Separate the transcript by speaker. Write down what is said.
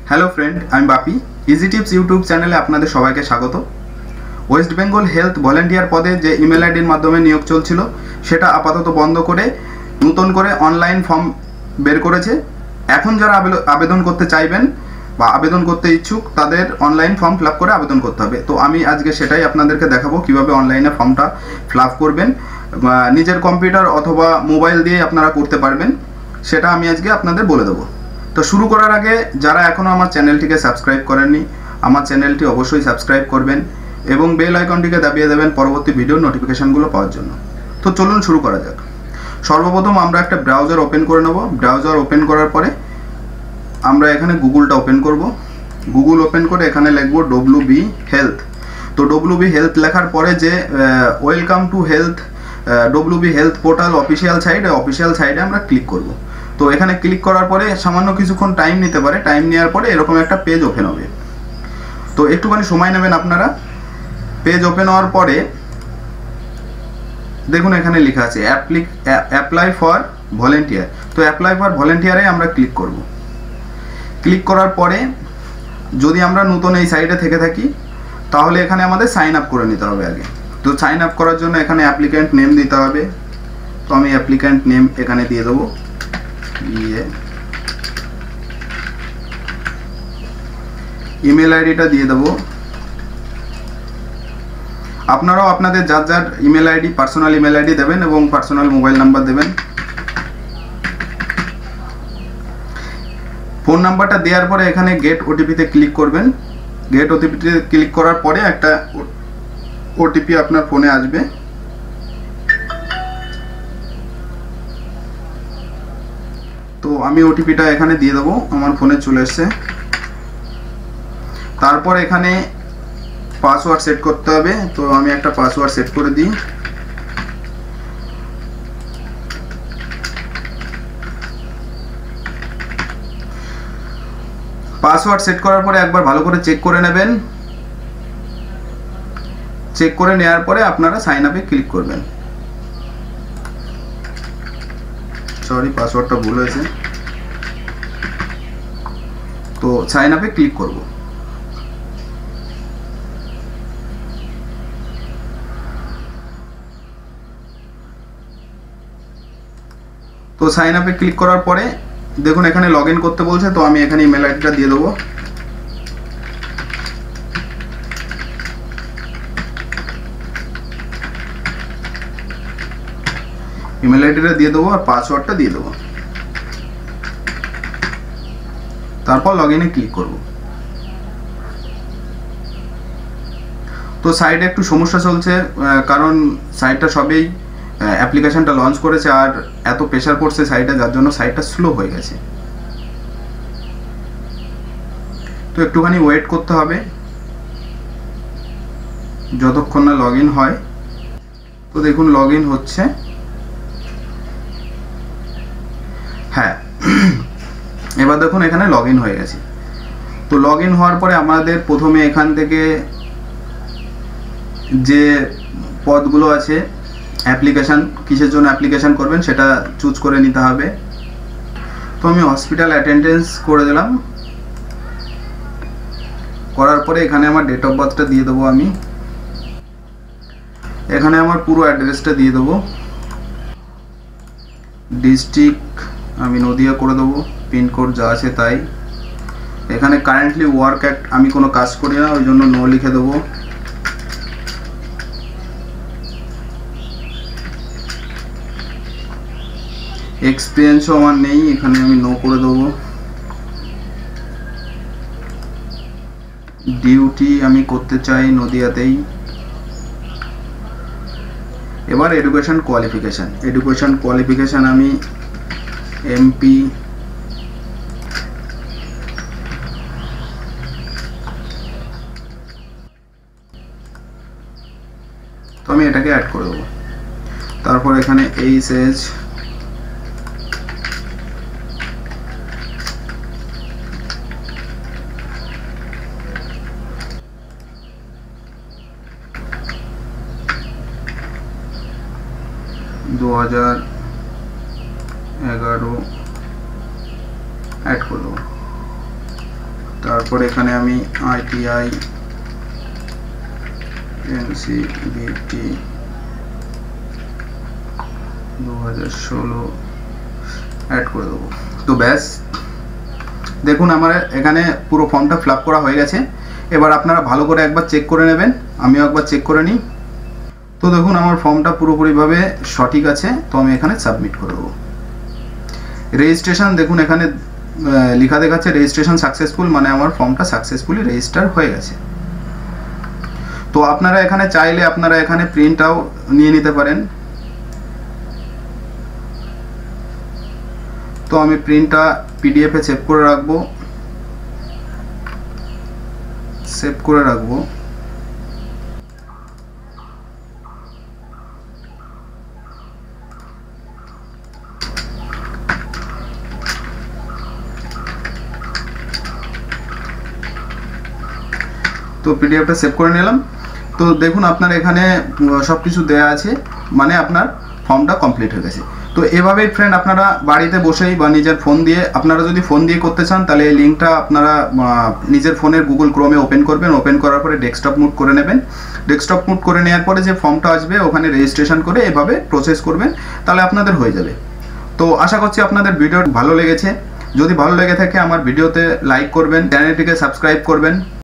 Speaker 1: Hello friend, আমি বাপি। Easy tips YouTube চ্যানেলে আপনাদের সবাইকে স্বাগত। ওয়েস্ট বেঙ্গল হেলথ ভলেন্টিয়ার পদে যে ইমেল আইডির মাধ্যমে নিয়োগ চলছিল সেটা আপাতত বন্ধ করে নতুন করে অনলাইন ফর্ম বের করেছে। এখন যারা আবেদন করতে চাইবেন বা আবেদন করতে ইচ্ছুক তাদের অনলাইন ফর্ম ফিল আপ করে আবেদন করতে হবে। তো আমি আজকে সেটাই আপনাদেরকে দেখাবো কিভাবে অনলাইনে ফর্মটা ফিল আপ করবেন। নিজের কম্পিউটার অথবা মোবাইল দিয়ে আপনারা করতে পারবেন, সেটা আমি আজকে আপনাদের বলে দেবো। তো শুরু করার আগে যারা এখনও আমার চ্যানেলটিকে সাবস্ক্রাইব করেননি, আমার চ্যানেলটি অবশ্যই সাবস্ক্রাইব করবেন এবং বেল আইকনটিকে দাবিয়ে দেবেন পরবর্তী ভিডিওর নোটিফিকেশানগুলো পাওয়ার জন্য। তো চলুন শুরু করা যাক। সর্বপ্রথম আমরা একটা ব্রাউজার ওপেন করে নেব। ব্রাউজার ওপেন করার পরে আমরা এখানে গুগলটা ওপেন করব। গুগল ওপেন করে এখানে লিখব WB হেলথ। তো WB হেলথ লেখার পরে যে welcome to health WB health portal official সাইডে আমরা ক্লিক করব। তো এখানে ক্লিক করার পরে সামান্য কিছুক্ষণ টাইম নিতে পারে। টাইম নেওয়ার পরে এরকম একটা পেজ ওপেন হবে। তো একটুখানি সময় নেবেন আপনারা। পেজ ওপেন হওয়ার পরে দেখুন এখানে লেখা আছে অ্যাপ্লাই ফর ভলেন্টিয়ার। তো অ্যাপ্লাই ফর ভলেন্টিয়ারে আমরা ক্লিক করব। ক্লিক করার পরে যদি আমরা নতুন এই সাইটে থেকে থাকি তাহলে এখানে আমাদের সাইন আপ করে নিতে হবে আগে। তো সাইন আপ করার জন্য এখানে অ্যাপ্লিক্যান্ট নেম দিতে হবে। তো আমি অ্যাপ্লিক্যান্ট নেম এখানে দিয়ে দেবো। ইমেল আইডিটা দিয়ে দেবো। আপনারাও আপনাদের যার যার email ID personal email ID দেবেন এবং পার্সোনাল মোবাইল নাম্বার দেবেন। ফোন নাম্বারটা দেওয়ার পরে এখানে গেট ওটিপিতে ক্লিক করবেন। গেট ওটিপিতে ক্লিক করার পরে একটা ওটিপি আপনার ফোনে আসবে। তো আমি ওটিপিটা এখানে দিয়ে দেবো। আমার ফোনে চলে এসছে। তারপর এখানে পাসওয়ার্ড সেট করতে হবে। তো আমি একটা পাসওয়ার্ড সেট করে দিই। পাসওয়ার্ড সেট করার পরে একবার ভালো করে চেক করে নেবেন। চেক করে নেওয়ার পরে আপনারা সাইন আপে ক্লিক করবেন। সরি, পাসওয়ার্ডটা ভুল হয়েছে। তো সাইন আপে ক্লিক করব। তো সাইন আপে ক্লিক করার পরে দেখুন এখানে লগ ইন করতে বলছে। তো আমি এখানে ইমেল আইডিটা দিয়ে দেবো। ইমেল আইডিটা দিয়ে দেবো আর পাসওয়ার্ডটা দিয়ে দেবো। তারপর লগ ইনে ক্লিক করব। তো সাইটে একটু সমস্যা চলছে, কারণ সাইটটা সবেই অ্যাপ্লিকেশনটা লঞ্চ করেছে আর এত প্রেশার পড়ছে সাইটে, যার জন্য সাইটটা স্লো হয়ে গেছে। তো একটুখানি ওয়েট করতে হবে যতক্ষণ না লগ ইন হয়। তো দেখুন লগ ইন হচ্ছে। হ্যাঁ, এবার দেখুন এখানে লগ ইন হয়ে গেছে। তো লগ ইন হওয়ার পরে আমাদের প্রথমে এখান থেকে যে পদগুলো আছে অ্যাপ্লিকেশান, কিসের জন্য অ্যাপ্লিকেশান করবেন সেটা চুজ করে নিতে হবে। তো আমি হসপিটাল অ্যাটেন্ডেন্স করে দিলাম। করার পরে এখানে আমার ডেট অফ বার্থটা দিয়ে দেবো। আমি এখানে আমার পুরো অ্যাড্রেসটা দিয়ে দেবো। ডিস্ট্রিক্ট আমি নদিয়া করে দেবো। পিনকোড যা আছে তাই। এখানে কারেন্টলি ওয়ার্ক অ্যাক্ট আমি কোনো কাজ করি না, ওই জন্য নো লিখে দেবো। এক্সপিরিয়েন্সও আমার নেই, এখানে আমি নো করে দেবো। ডিউটি আমি করতে চাই নদিয়াতেই। এবার এডুকেশন কোয়ালিফিকেশান আমি এমপি। তো আমি এটাকে অ্যাড করে দেবো। তারপর এখানে এইচ এজ, दो 2011 ऐड कर दो। তারপর এখানে আমি ITI NCBT 2016 অ্যাড করে দেবো। তো ব্যাস, দেখুন আমার এখানে পুরো ফর্মটা ফিল আপ করা হয়ে গেছে। এবার আপনারা ভালো করে একবার চেক করে নেবেন, আমিও একবার চেক করে নিই। তো দেখুন আমার ফর্মটা পুরোপুরিভাবে সঠিক আছে, তো আমি এখানে সাবমিট করে দেবো। রেজিস্ট্রেশন দেখুন এখানে লেখা দেখাচ্ছে রেজিস্ট্রেশন সাকসেসফুল, মানে আমার ফর্মটা সাকসেসফুলি রেজিস্টার হয়ে গেছে। তো আপনারা এখানে চাইলে আপনারা এখানে প্রিন্টটাও নিয়ে নিতে পারেন। তো আমি প্রিন্টটা PDF এ সেভ করে রাখবো। তো পিডিএফটা সেভ করে নিলাম। তো দেখুন আপনার এখানে সব কিছু দেওয়া আছে, মানে আপনার ফর্মটা কমপ্লিট হয়ে গেছে। তো এভাবেই ফ্রেন্ড আপনারা বাড়িতে বসেই বা নিজের ফোন দিয়ে, আপনারা যদি ফোন দিয়ে করতে চান তাহলে এই লিঙ্কটা আপনারা নিজের ফোনের গুগল ক্রোমে ওপেন করবেন। ওপেন করার পরে ডেস্কটপ মুড করে নেবেন। ডেস্কটপ মুড করে নেওয়ার পরে যে ফর্মটা আসবে ওখানে রেজিস্ট্রেশন করে এভাবে প্রসেস করবেন, তাহলে আপনাদের হয়ে যাবে। তো আশা করছি আপনাদের ভিডিও ভালো লেগেছে। যদি ভালো লেগে থাকে আমার ভিডিওতে লাইক করবেন, চ্যানেলটিকে সাবস্ক্রাইব করবেন।